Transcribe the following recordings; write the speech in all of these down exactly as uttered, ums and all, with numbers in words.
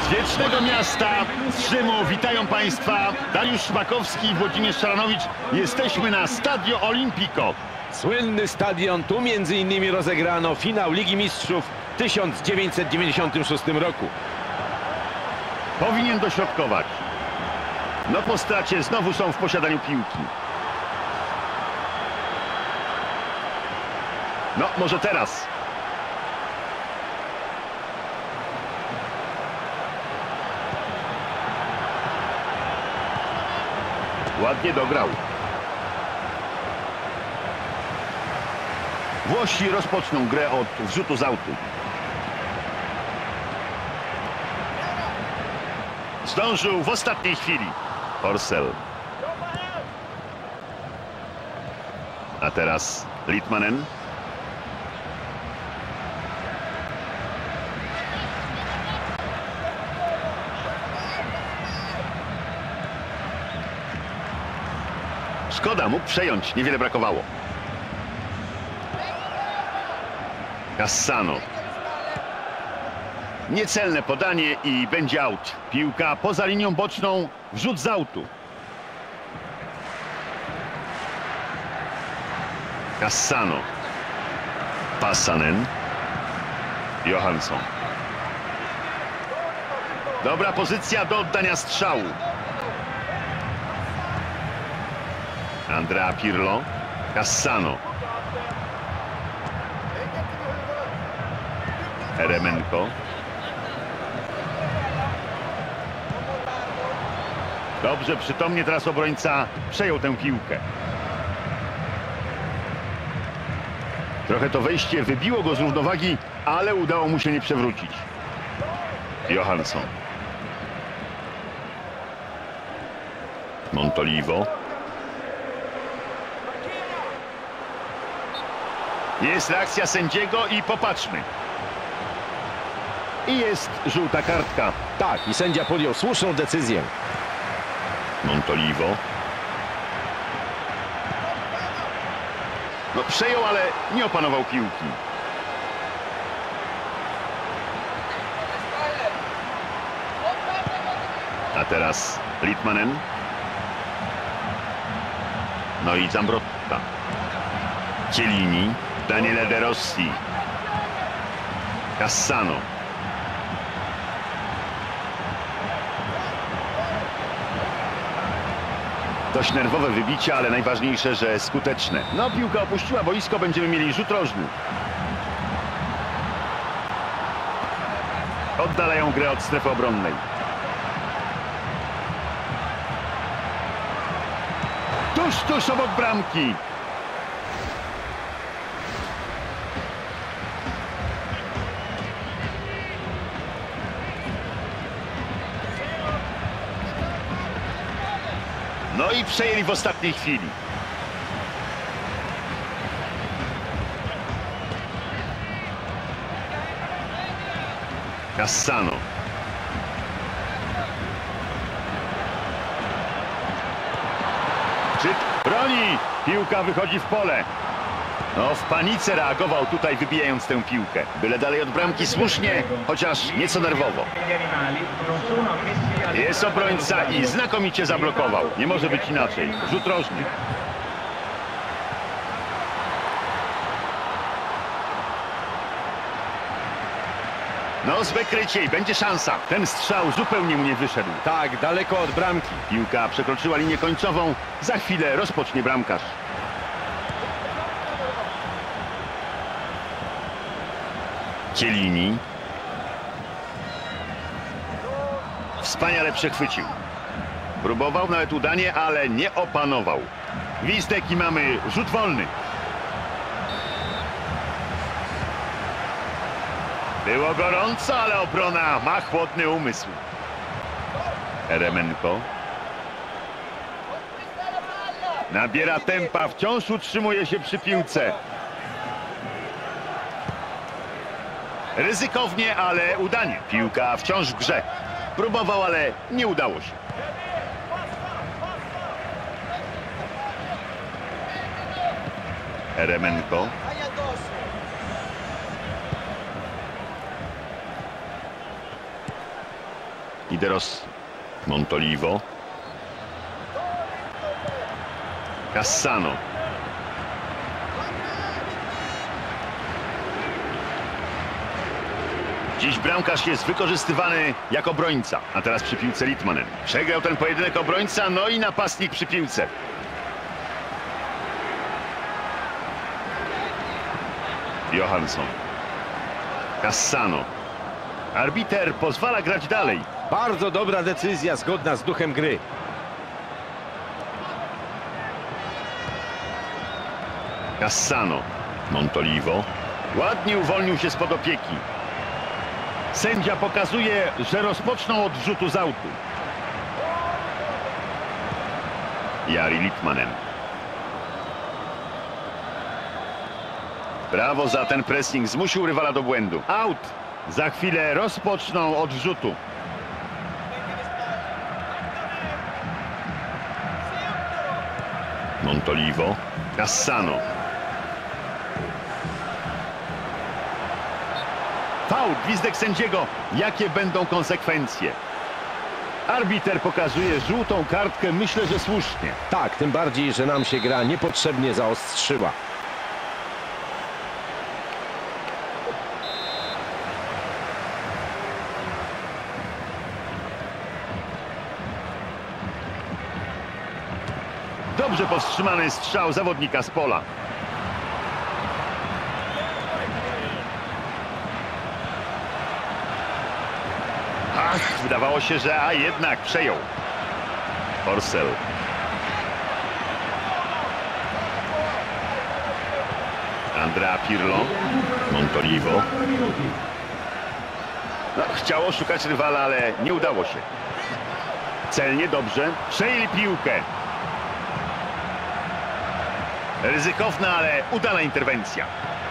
Z wiecznego miasta, z Rzymu, witają Państwa Dariusz Szmakowski i Włodzimierz Szaranowicz. Jesteśmy na Stadio Olimpico. Słynny stadion, tu między innymi rozegrano finał Ligi Mistrzów w tysiąc dziewięćset dziewięćdziesiątym szóstym roku. Powinien dośrodkować. No po stracie znowu są w posiadaniu piłki. No może teraz. Ładnie dograł. Włosi rozpoczną grę od wrzutu z autu. Zdążył w ostatniej chwili. Forsell. A teraz Litmanen. Szkoda, mógł przejąć, niewiele brakowało. Cassano. Niecelne podanie i będzie aut. Piłka poza linią boczną, wrzut z autu. Cassano. Passanen. Johansson. Dobra pozycja do oddania strzału. Andrea Pirlo. Cassano. Eremenko. Dobrze, przytomnie teraz obrońca przejął tę piłkę. Trochę to wejście wybiło go z równowagi, ale udało mu się nie przewrócić. Johansson. Montolivo. Jest reakcja sędziego i popatrzmy. I jest żółta kartka. Tak, i sędzia podjął słuszną decyzję. Montolivo. No przejął, ale nie opanował piłki. A teraz Litmanen. No i Zambrotta. Chiellini. Daniele De Rossi. Cassano. Dość nerwowe wybicie, ale najważniejsze, że skuteczne. No, piłka opuściła boisko, będziemy mieli rzut rożny. Oddalają grę od strefy obronnej. Tuż, tuż obok bramki. No i przejęli w ostatniej chwili. Cassano. Czyt broni. Piłka wychodzi w pole. No w panice reagował tutaj, wybijając tę piłkę. Byle dalej od bramki słusznie, chociaż nieco nerwowo. Jest obrońca i znakomicie zablokował. Nie może być inaczej. Rzut rożny. No z wykrycie i będzie szansa. Ten strzał zupełnie mu nie wyszedł. Tak, daleko od bramki. Piłka przekroczyła linię końcową. Za chwilę rozpocznie bramkarz. Chiellini. Wspaniale przechwycił. Próbował nawet udanie, ale nie opanował. Gwizdek i mamy rzut wolny. Było gorąco, ale obrona ma chłodny umysł. Eremenko. Nabiera tempa, wciąż utrzymuje się przy piłce. Ryzykownie, ale udanie. Piłka wciąż w grze. Próbował, ale nie udało się. Eremenko. I De Rossi. Montolivo. Cassano. Dziś bramkarz jest wykorzystywany jako obrońca, a teraz przy piłce Litmanen. Przegrał ten pojedynek obrońca, no i napastnik przy piłce. Johansson. Cassano. Arbiter pozwala grać dalej. Bardzo dobra decyzja, zgodna z duchem gry. Cassano. Montolivo. Ładnie uwolnił się spod opieki. Sędzia pokazuje, że rozpoczną od rzutu z autu. Jari Litmanen. Brawo za ten pressing, zmusił rywala do błędu. Out. Za chwilę rozpoczną od rzutu. Montolivo. Cassano. Faul, gwizdek sędziego. Jakie będą konsekwencje? Arbiter pokazuje żółtą kartkę, myślę, że słusznie. Tak, tym bardziej, że nam się gra niepotrzebnie zaostrzyła. Dobrze powstrzymany strzał zawodnika z pola. Ach, wydawało się, że a jednak przejął. Porcel. Andrea Pirlo. Montolivo. No, chciało szukać rywala, ale nie udało się. Celnie, dobrze. Przejęli piłkę. Ryzykowna, ale udana interwencja.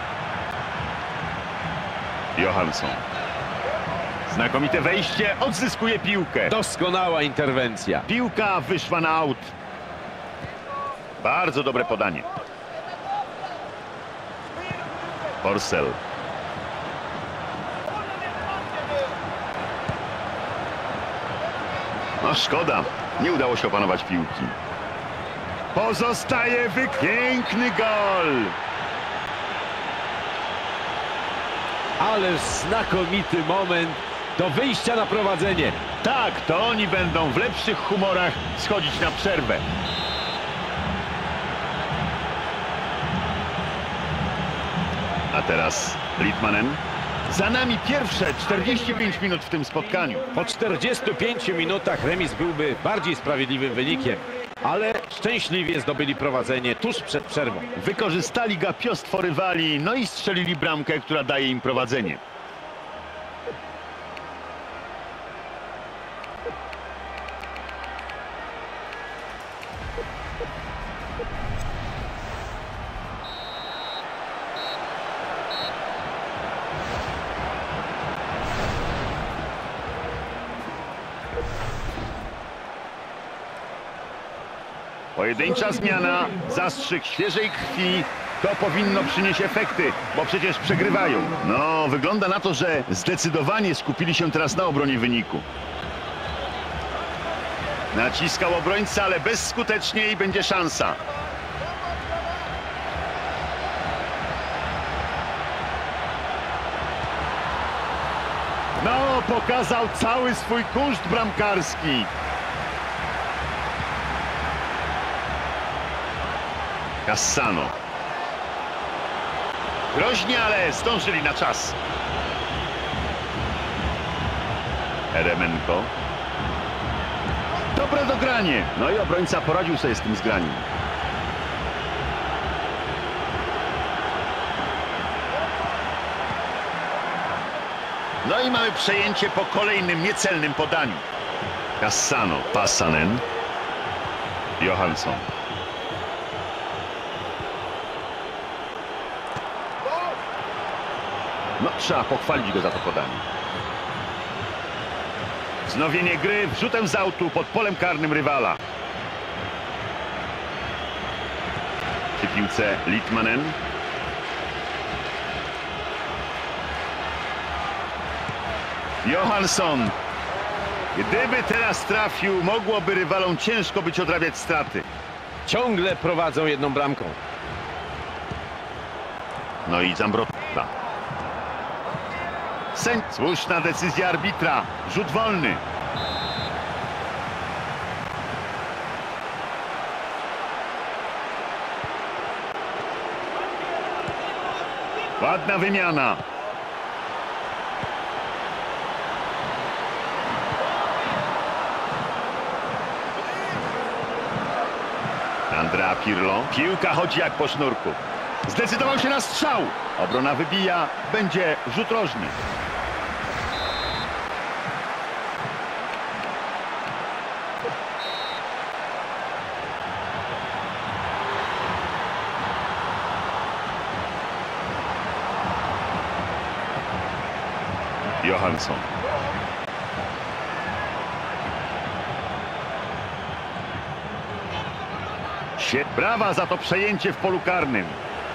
Johansson. Znakomite wejście, odzyskuje piłkę. Doskonała interwencja. Piłka wyszła na aut. Bardzo dobre podanie. Porcel. No szkoda, nie udało się opanować piłki. Pozostaje wypiękny gol. Ależ znakomity moment do wyjścia na prowadzenie. Tak, to oni będą w lepszych humorach schodzić na przerwę. A teraz Litmanen. Za nami pierwsze czterdzieści pięć minut w tym spotkaniu. Po czterdziestu pięciu minutach remis byłby bardziej sprawiedliwym wynikiem, ale szczęśliwie zdobyli prowadzenie tuż przed przerwą. Wykorzystali gapiostwo rywali, no i strzelili bramkę, która daje im prowadzenie. Pojedyncza zmiana, zastrzyk świeżej krwi, to powinno przynieść efekty, bo przecież przegrywają. No, wygląda na to, że zdecydowanie skupili się teraz na obronie wyniku. Naciskał obrońca, ale bezskutecznie i będzie szansa. No, pokazał cały swój kunszt bramkarski. Cassano. Groźnie, ale zdążyli na czas. Eremenko. Dobre dogranie. No i obrońca poradził sobie z tym zgraniem. No i mamy przejęcie po kolejnym niecelnym podaniu. Cassano. Passanen. Johansson. No, trzeba pochwalić go za to podanie. Wznowienie gry wrzutem z autu pod polem karnym rywala. Przy piłce Litmanen. Johansson. Gdyby teraz trafił, mogłoby rywalom ciężko być odrabiać straty. Ciągle prowadzą jedną bramką. No i Zambrotta. Sęd... Słuszna decyzja arbitra. Rzut wolny. Ładna wymiana. Andrea Pirlo. Piłka chodzi jak po sznurku. Zdecydował się na strzał. Obrona wybija. Będzie rzut rożny. Johansson. Brawa za to przejęcie w polu karnym.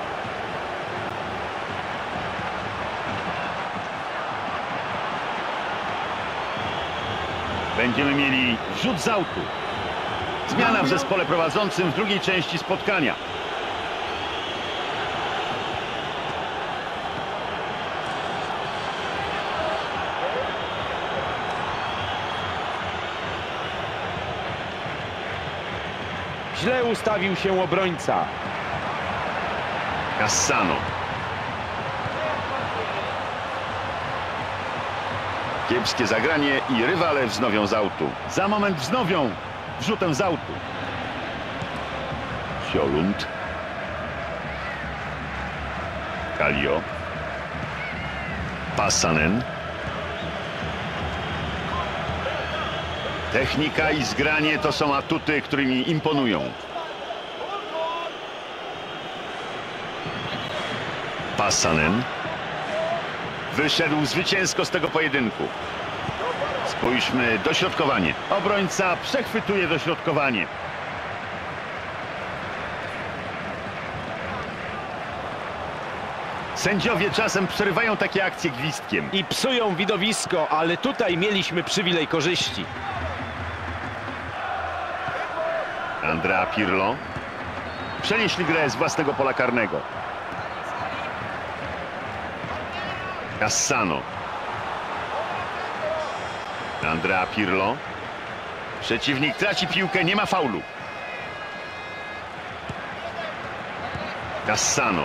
Będziemy mieli rzut z autu. Zmiana w zespole prowadzącym w drugiej części spotkania. Źle ustawił się obrońca. Cassano. Kiepskie zagranie i rywale wznowią z autu. Za moment wznowią wrzutem z autu. Sjolund. Kallio. Passanen. Technika i zgranie to są atuty, którymi imponują. Passanen. Wyszedł zwycięsko z tego pojedynku. Spójrzmy, dośrodkowanie. Obrońca przechwytuje dośrodkowanie. Sędziowie czasem przerywają takie akcje gwizdkiem. I psują widowisko, ale tutaj mieliśmy przywilej korzyści. Andrea Pirlo. Przenieśli grę z własnego pola karnego. Cassano. Andrea Pirlo. Przeciwnik traci piłkę, nie ma faulu. Cassano.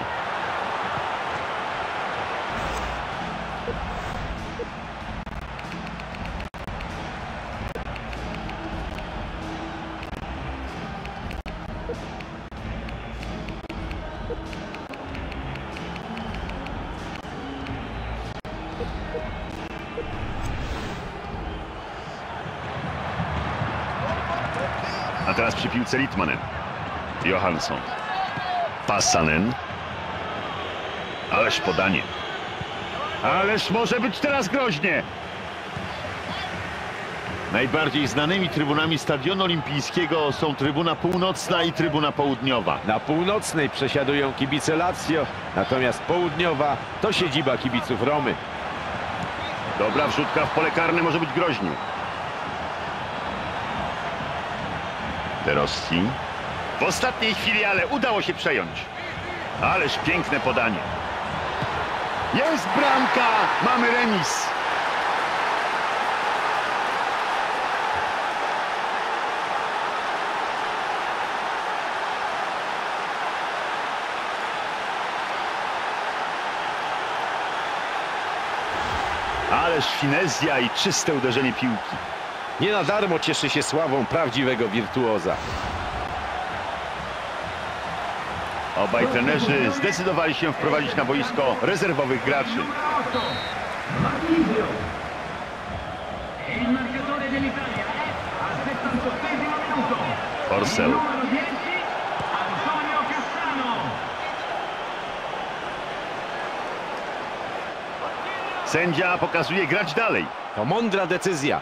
A teraz przy piłce Litmanen. Johansson. Passanen. Ależ podanie. Ależ może być teraz groźnie. Najbardziej znanymi trybunami Stadionu Olimpijskiego są trybuna północna i trybuna południowa. Na północnej przesiadują kibice Lazio, natomiast południowa to siedziba kibiców Romy. Dobra wrzutka w pole karne, może być groźnie. De Rossi. W ostatniej chwili, ale udało się przejąć. Ależ piękne podanie. Jest bramka! Mamy remis. Ależ finezja i czyste uderzenie piłki. Nie na darmo cieszy się sławą prawdziwego wirtuoza. Obaj trenerzy zdecydowali się wprowadzić na boisko rezerwowych graczy. Porcel. Sędzia pokazuje grać dalej. To mądra decyzja.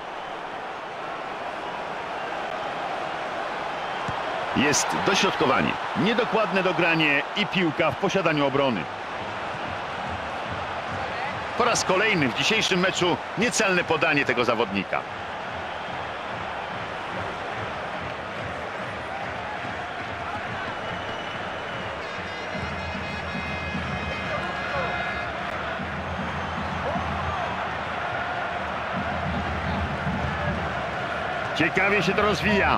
Jest dośrodkowanie, niedokładne dogranie i piłka w posiadaniu obrony. Po raz kolejny w dzisiejszym meczu niecelne podanie tego zawodnika. Ciekawie się to rozwija.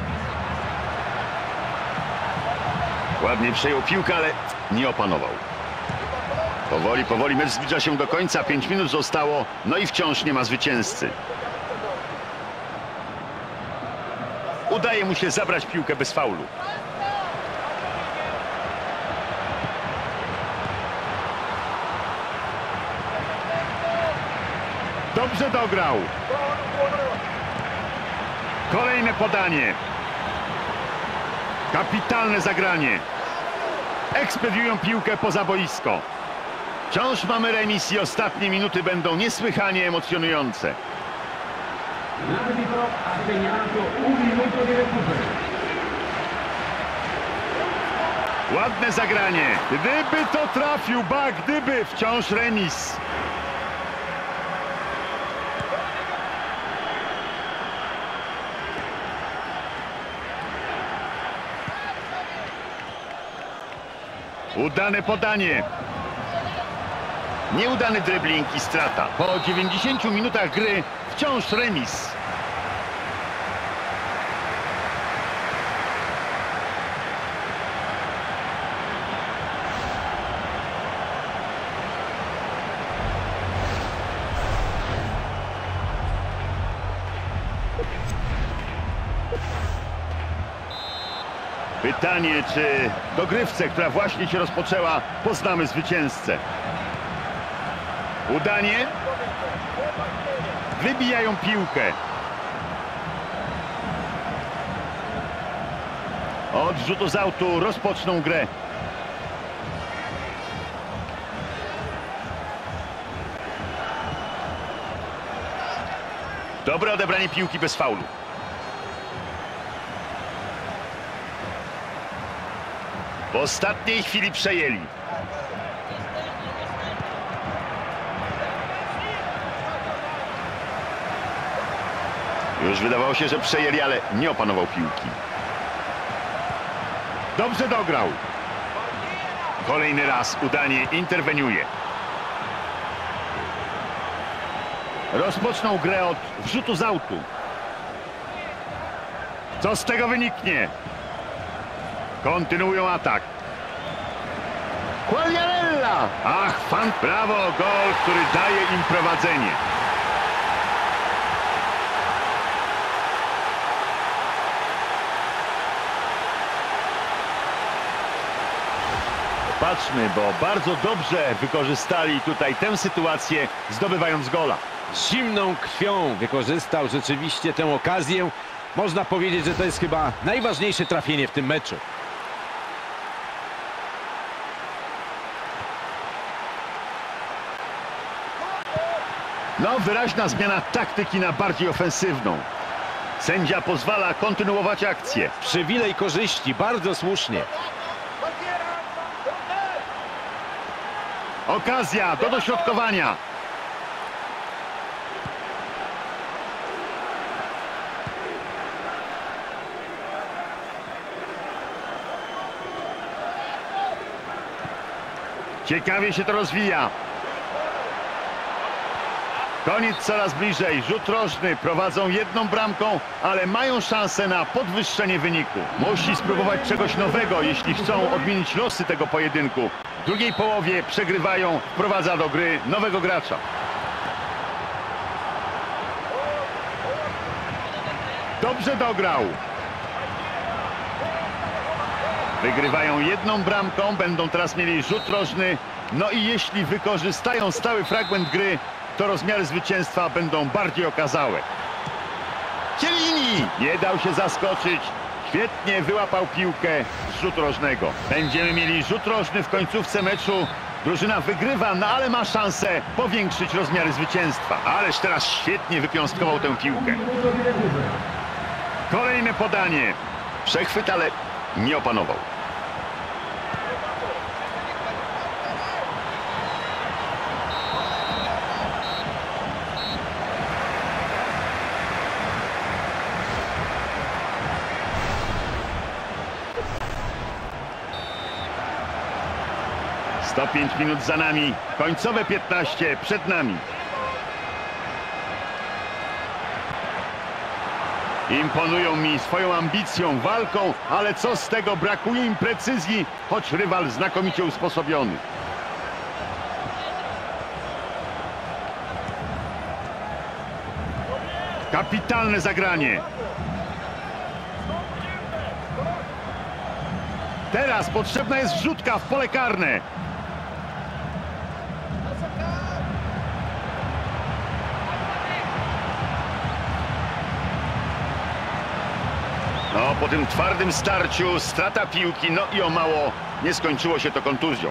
Ładnie przejął piłkę, ale nie opanował. Powoli, powoli mecz zbliża się do końca. Pięć minut zostało, no i wciąż nie ma zwycięzcy. Udaje mu się zabrać piłkę bez faulu. Dobrze dograł. Kolejne podanie. Kapitalne zagranie. Ekspediują piłkę poza boisko. Wciąż mamy remis i ostatnie minuty będą niesłychanie emocjonujące. L'arbitro ha segnalato un minuto di recupero. Ładne zagranie. Gdyby to trafił, ba, gdyby, wciąż remis. Udane podanie. Nieudany dribbling i strata. Po dziewięćdziesięciu minutach gry wciąż remis. Pytanie, czy dogrywce, która właśnie się rozpoczęła, poznamy zwycięzcę. Udanie. Wybijają piłkę. Od rzutu z autu rozpoczną grę. Dobre odebranie piłki bez faulu. W ostatniej chwili przejęli. Już wydawało się, że przejęli, ale nie opanował piłki. Dobrze dograł. Kolejny raz udanie interweniuje. Rozpoczną grę od wrzutu z autu. Co z tego wyniknie? Kontynuują atak. Quagliarella! Ach, fan, brawo, gol, który daje im prowadzenie. Patrzmy, bo bardzo dobrze wykorzystali tutaj tę sytuację, zdobywając gola. Zimną krwią wykorzystał rzeczywiście tę okazję. Można powiedzieć, że to jest chyba najważniejsze trafienie w tym meczu. No, wyraźna zmiana taktyki na bardziej ofensywną. Sędzia pozwala kontynuować akcję. Przywilej korzyści, bardzo słusznie. Okazja do dośrodkowania. Ciekawie się to rozwija. Koniec coraz bliżej. Rzut rożny. Prowadzą jedną bramką, ale mają szansę na podwyższenie wyniku. Musi spróbować czegoś nowego, jeśli chcą odmienić losy tego pojedynku. W drugiej połowie przegrywają. Wprowadza do gry nowego gracza. Dobrze dograł. Wygrywają jedną bramką. Będą teraz mieli rzut rożny. No i jeśli wykorzystają stały fragment gry, to rozmiary zwycięstwa będą bardziej okazałe. Chiellini nie dał się zaskoczyć. Świetnie wyłapał piłkę z rzutu rożnego. Będziemy mieli rzut rożny w końcówce meczu. Drużyna wygrywa, no ale ma szansę powiększyć rozmiary zwycięstwa. Ależ teraz świetnie wypiąstkował tę piłkę. Kolejne podanie. Przechwyt, ale nie opanował. sto pięć minut za nami, końcowe piętnaście przed nami. Imponują mi swoją ambicją, walką, ale co z tego? Brakuje im precyzji, choć rywal znakomicie usposobiony. Kapitalne zagranie. Teraz potrzebna jest wrzutka w pole karne. No, po tym twardym starciu strata piłki, no i o mało nie skończyło się to kontuzją.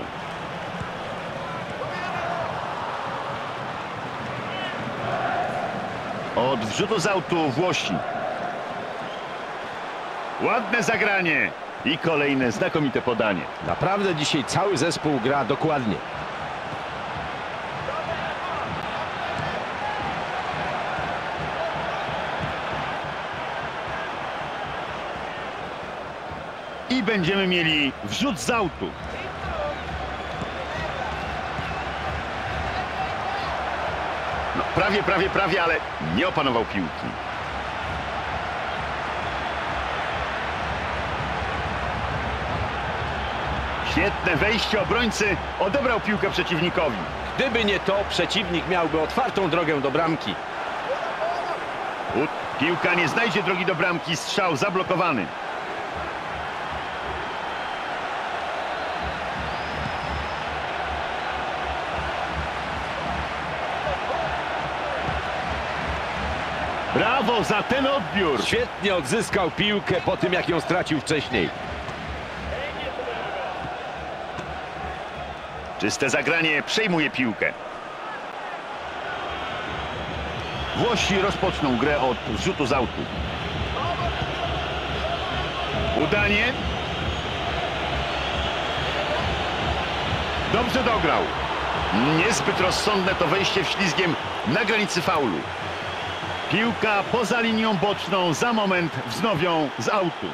Od wrzutu z autu Włosi. Ładne zagranie i kolejne znakomite podanie. Naprawdę dzisiaj cały zespół gra dokładnie. I będziemy mieli wrzut z autu. No, prawie, prawie, prawie, ale nie opanował piłki. Świetne wejście obrońcy, odebrał piłkę przeciwnikowi. Gdyby nie to, przeciwnik miałby otwartą drogę do bramki. U, piłka nie znajdzie drogi do bramki, strzał zablokowany. Brawo za ten odbiór. Świetnie odzyskał piłkę po tym, jak ją stracił wcześniej. Czyste zagranie, przejmuje piłkę. Włosi rozpoczną grę od rzutu z autu. Udanie. Dobrze dograł. Niezbyt rozsądne to wejście w ślizgiem na granicy faulu. Piłka poza linią boczną, za moment wznowią z autu.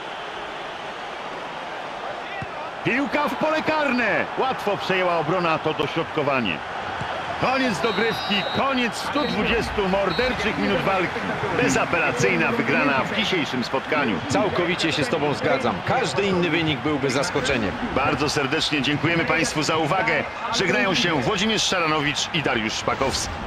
Piłka w pole karne. Łatwo przejęła obrona to dośrodkowanie. Koniec dogrywki, koniec stu dwudziestu morderczych minut walki. Bezapelacyjna wygrana w dzisiejszym spotkaniu. Całkowicie się z tobą zgadzam. Każdy inny wynik byłby zaskoczeniem. Bardzo serdecznie dziękujemy Państwu za uwagę. Żegnają się Włodzimierz Szaranowicz i Dariusz Szpakowski.